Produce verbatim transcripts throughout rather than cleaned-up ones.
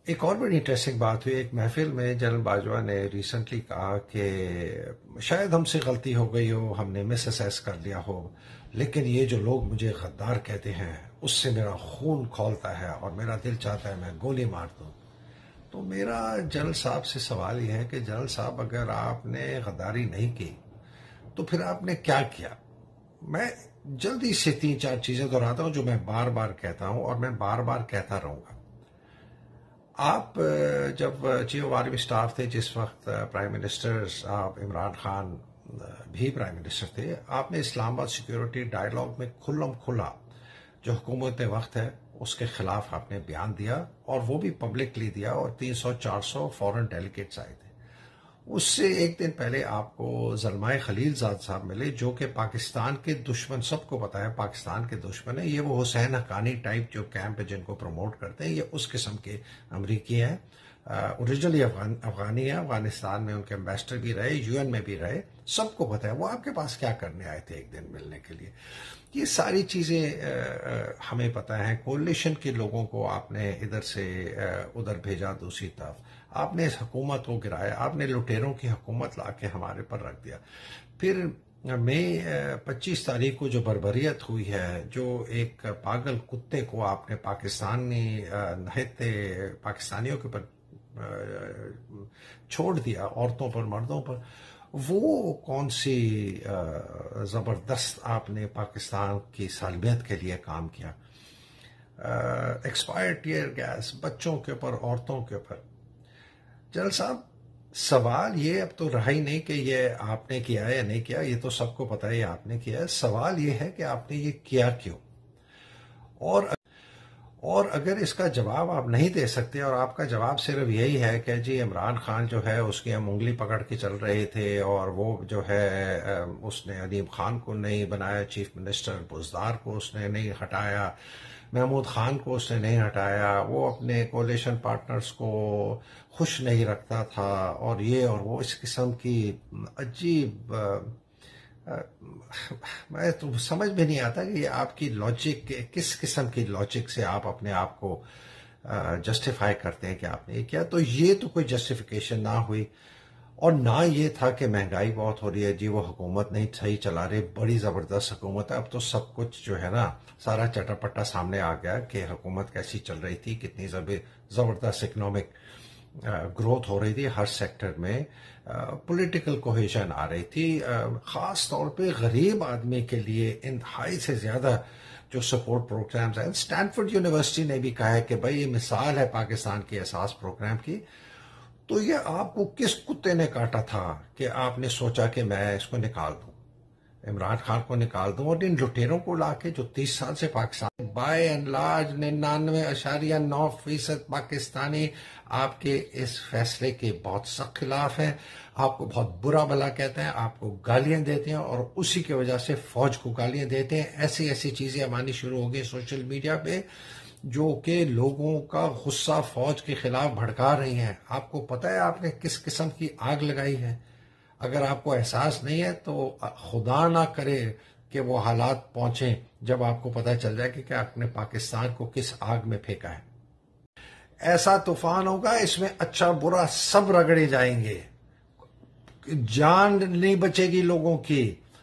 ایک اور بڑی انٹرسٹنگ بات ہوئی ایک محفل میں جنرل باجوہ نے ریسنٹلی کہا کہ شاید ہم سے غلطی ہو گئی ہو، ہم نے مس اسیس کر لیا ہو، لیکن یہ جو لوگ مجھے غدار کہتے ہیں اس سے میرا خون کھولتا ہے اور میرا دل چاہتا ہے میں گولی مار دوں۔ تو میرا جنرل صاحب سے سوال یہ ہے کہ جنرل صاحب اگر آپ نے غداری نہیں کی تو پھر آپ نے کیا کیا؟ میں جلدی سے تین چار چیزیں دہراتا ہوں جو میں بار بار کہتا ہوں اور میں بار بار کہتا رہوں گا۔ آپ جب چیف آف آرمی اسٹاف تھے، جس وقت پرائم منسٹر صاحب عمران خان بھی پرائم منسٹر تھے، آپ نے اسلام آباد سیکیورٹی ڈائیلاگ میں کھلم کھلا جو حکومت وقت ہے اس کے خلاف آپ نے بیان دیا، اور وہ بھی پبلکلی دیا، اور تین سو چار سو فورن ڈیلیگیٹس آئے تھے۔ اس سے ایک دن پہلے آپ کو زلمائے خلیل زاد صاحب ملے، جو کہ پاکستان کے دشمن، سب کو پتا ہے پاکستان کے دشمن ہیں، یہ وہ حسین حقانی ٹائپ جو کیمپ ہے جن کو پروموٹ کرتے ہیں، یہ اس قسم کے امریکی ہیں، اوریجنلی افغان افغانی ہیں، افغانستان میں ان کے امبیسڈر بھی رہے، یو این میں بھی رہے، سب کو پتا ہے وہ آپ کے پاس کیا کرنے آئے تھے ایک دن ملنے کے لیے۔ یہ ساری چیزیں ہمیں پتہ ہیں۔ کولیشن کے لوگوں کو آپ نے ادھر سے ادھر بھیجا، دوسری طرف آپ نے اس حکومت کو گرایا، آپ نے لٹیروں کی حکومت لا کے ہمارے پر رکھ دیا۔ پھر مئی پچیس تاریخ کو جو بربریت ہوئی ہے، جو ایک پاگل کتے کو آپ نے پاکستانی نہتے پاکستانیوں کے اوپر چھوڑ دیا، عورتوں پر، مردوں پر، وہ کون سی زبردست آپ نے پاکستان کی سالمیت کے لیے کام کیا۔ ایکسپائرڈ ٹیئر گیس بچوں کے اوپر، عورتوں کے اوپر۔ جنرل صاحب سوال یہ اب تو رہا ہی نہیں کہ یہ آپ نے کیا ہے یا نہیں کیا، یہ تو سب کو پتا ہے یہ آپ نے کیا ہے۔ سوال یہ ہے کہ آپ نے یہ کیا کیوں، اور اور اگر اس کا جواب آپ نہیں دے سکتے اور آپ کا جواب صرف یہی ہے کہ جی عمران خان جو ہے اس کی ہم انگلی پکڑ کے چل رہے تھے، اور وہ جو ہے اس نے عدیم خان کو نہیں بنایا چیف منسٹر، بزدار کو اس نے نہیں ہٹایا، محمود خان کو اس نے نہیں ہٹایا، وہ اپنے کولیشن پارٹنرز کو خوش نہیں رکھتا تھا، اور یہ اور وہ، اس قسم کی عجیب، میں تو سمجھ بھی نہیں آتا کہ یہ آپ کی لاجک کس قسم کی لاجک سے آپ اپنے آپ کو جسٹیفائی کرتے ہیں کہ آپ نے یہ کیا۔ تو یہ تو کوئی جسٹیفیکیشن نہ ہوئی، اور نہ یہ تھا کہ مہنگائی بہت ہو رہی ہے، جی وہ حکومت نہیں صحیح چلا رہے، بڑی زبردست حکومت ہے۔ اب تو سب کچھ جو ہے نا سارا چٹا پٹا سامنے آ گیا کہ حکومت کیسی چل رہی تھی، کتنی زبردست اکنامک گروتھ ہو رہی تھی ہر سیکٹر میں، پولیٹیکل کوہیشن آ رہی تھی، خاص طور پہ غریب آدمی کے لیے انتہائی سے زیادہ جو سپورٹ پروگرامز ہیں۔ اسٹینفورڈ یونیورسٹی نے بھی کہا ہے کہ بھائی یہ مثال ہے پاکستان کے احساس پروگرام کی۔ تو یہ آپ کو کس کتے نے کاٹا تھا کہ آپ نے سوچا کہ میں اس کو نکال دوں، عمران خان کو نکال دوں، اور ان لٹیروں کو لا کے جو تیس سال سے پاکستان بائی اینڈ لارج ننانوے اشاریہ نو فیصد پاکستانی آپ کے اس فیصلے کے بہت سخت خلاف ہیں، آپ کو بہت برا بھلا کہتے ہیں، آپ کو گالیاں دیتے ہیں، اور اسی کی وجہ سے فوج کو گالیاں دیتے ہیں۔ ایسی ایسی چیزیں آنی شروع ہو گئی سوشل میڈیا پہ جو کہ لوگوں کا غصہ فوج کے خلاف بھڑکا رہی ہیں۔ آپ کو پتہ ہے آپ نے کس قسم کی آگ لگائی ہے؟ اگر آپ کو احساس نہیں ہے تو خدا نہ کرے کہ وہ حالات پہنچیں جب آپ کو پتہ چل جائے کہ کیا آپ نے پاکستان کو کس آگ میں پھینکا ہے۔ ایسا طوفان ہوگا، اس میں اچھا برا سب رگڑے جائیں گے، جان نہیں بچے گی لوگوں کی،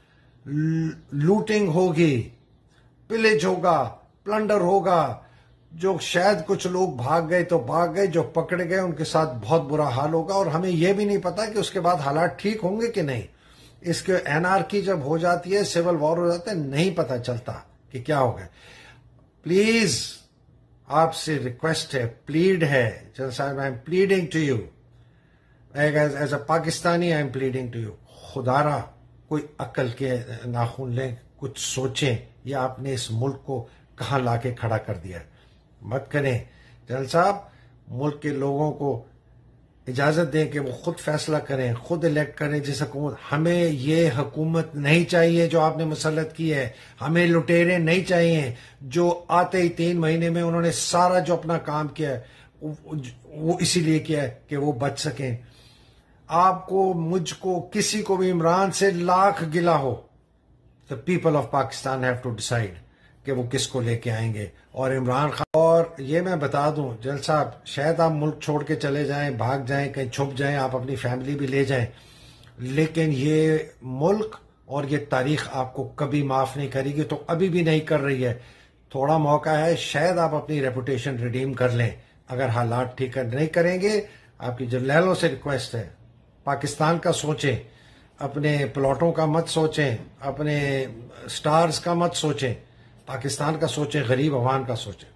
لوٹنگ ہوگی، پلیج ہوگا، پلنڈر ہوگا، جو شاید کچھ لوگ بھاگ گئے تو بھاگ گئے، جو پکڑے گئے ان کے ساتھ بہت برا حال ہوگا، اور ہمیں یہ بھی نہیں پتا کہ اس کے بعد حالات ٹھیک ہوں گے کہ نہیں۔ اس کے اینارکی جب ہو جاتی ہے، سول وار ہو جاتا ہے، نہیں پتا چلتا کہ کیا ہوگا۔ پلیز آپ سے ریکویسٹ ہے، پلیڈ ہے، جنرل صاحب I am pleading to you, as a Pakistani I am pleading to you, خدا را کوئی عقل کے ناخن لیں، کچھ سوچیں، یہ آپ نے اس ملک کو کہاں لا کے کھڑا کر دیا ہے۔ مت کریں جنرل صاحب، ملک کے لوگوں کو اجازت دیں کہ وہ خود فیصلہ کریں، خود الیکٹ کریں جس حکومت۔ ہمیں یہ حکومت نہیں چاہیے جو آپ نے مسلط کی ہے، ہمیں لٹیرے نہیں چاہیے جو آتے ہی تین مہینے میں انہوں نے سارا جو اپنا کام کیا ہے وہ اسی لیے کیا ہے کہ وہ بچ سکیں۔ آپ کو، مجھ کو، کسی کو بھی عمران سے لاکھ گلا ہو، the people of Pakistan have to decide کہ وہ کس کو لے کے آئیں گے. اور عمران خان، اور یہ میں بتا دوں جل صاحب، شاید آپ ملک چھوڑ کے چلے جائیں، بھاگ جائیں، کہیں چھپ جائیں، آپ اپنی فیملی بھی لے جائیں، لیکن یہ ملک اور یہ تاریخ آپ کو کبھی معاف نہیں کرے گی، تو ابھی بھی نہیں کر رہی ہے. تھوڑا موقع ہے، شاید آپ اپنی ریپوٹیشن ریڈیم کر لیں. اگر حالات ٹھیک نہیں کریں گے، آپ کی جرنیلوں سے ریکویسٹ ہے، پاکستان کا سوچیں، اپنے پلاٹوں کا مت سوچیں، اپنے سٹارز کا مت سوچیں، پاکستان کا سوچیں، غریب عوام کا سوچیں.